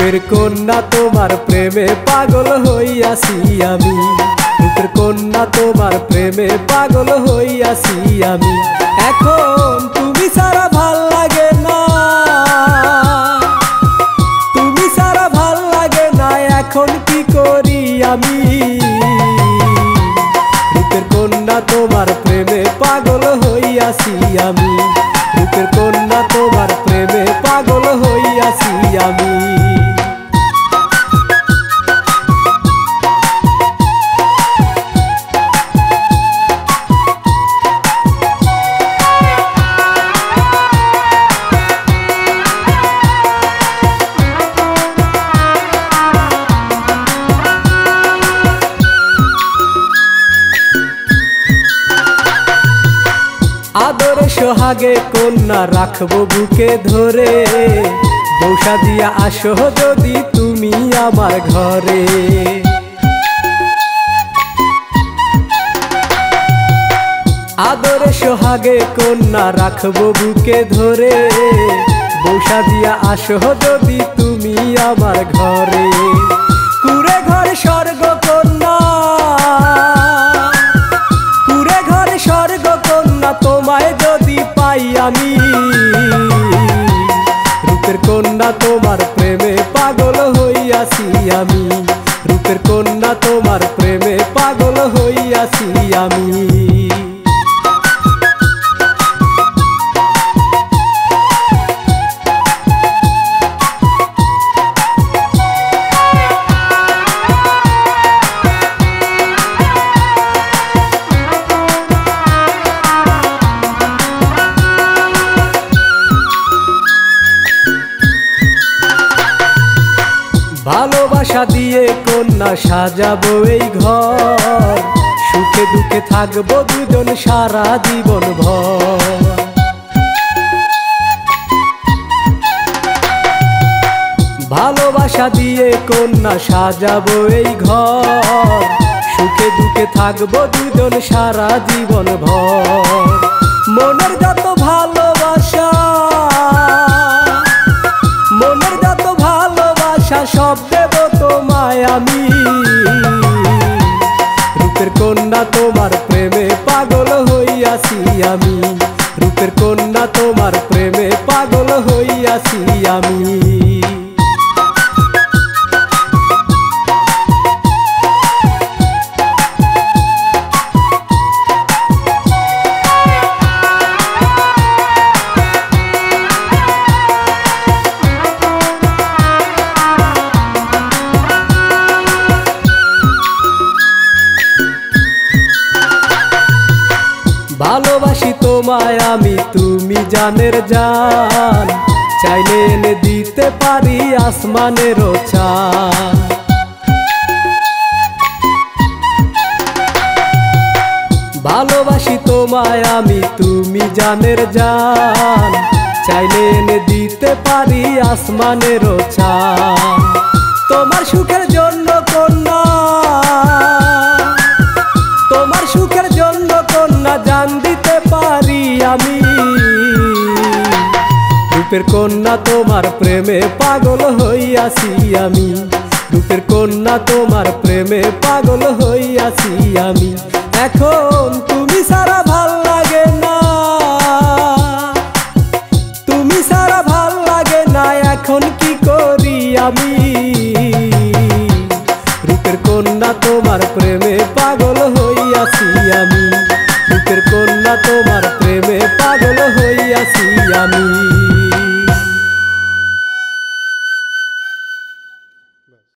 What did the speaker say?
রূপের কন্যা তোমার প্রেমে পাগল হইয়াছি আমি, রূপের কন্যা তোমার প্রেমে পাগল হইয়াছি আমি। এখন তুমি ছাড়া ভাল লাগে না, তুমি ছাড়া ভাল লাগে না, এখন কি করি আমি। রূপের কন্যা তোমার প্রেমে পাগল হইয়াছি আমি, রূপের কন্যা তোমার প্রেমে পাগল হইয়াছি আমি। আদরে সোহাগে কন্যা রাখবো বুকে ধরে, বৌসা দিয়া আসো যদি তুমি আমার ঘরে। আদরে সোহাগে কন্যা রাখবো বুকে ধরে, বৌসা দিয়া আসো যদি তুমি আমার ঘরে। কুড়ে ঘর স্বর্গ কন্যা, কুড়ে ঘর স্বর্গ কন্যা, তোমায় যদি পাই আমি। রূপের কন্যা তোমার প্রেমে পাগল হইয়াছি আমি, রূপের কন্যা তোমার প্রেমে পাগল হইয়াছি আমি। ভালোবাসা দিয়ে কন্যা সাজাবো এই ঘর, সুখে দুঃখে থাকবো দুজন সারা জীবন ভর। ভালোবাসা দিয়ে কন্যা সাজাবো এই ঘর, সুখে দুঃখে থাকবো দুজন সারা জীবন ভর। মনের যত ভালোবাসা, মনের যত ভালোবাসা, সব দেব তোমায় আমি। রূপের কন্যা তোমার প্রেমে পাগল হইয়াছি আমি, রূপের কন্যা তোমার প্রেমে পাগল হইয়াছি আমি। ভালোবাসি তোমায় আমি, তুমি জানের জান, চাইলে এনে দিতে পারি আসমানেরও চান। ভালোবাসি তোমায় আমি, তুমি জানের জান, চাইলে এনে দিতে পারি আসমানেরও চান। তোমার সুখের জন্য কন্যা, তোমার সুখের জন্য কন্যা, জান দিতে পারি আমি। রূপের কন্যা তোমার প্রেমে পাগল হইয়াছি আমি, রূপের কন্যা তোমার প্রেমে পাগল হইয়াছি আমি। এখন তুমি ছাড়া ভাল লাগে না, তুমি ছাড়া ভাল লাগে না, এখন কি করি আমি। রূপের কন্যা তোমার প্রেমে পাগল হইয়াছি আমি, রূপের কন্যা তোমার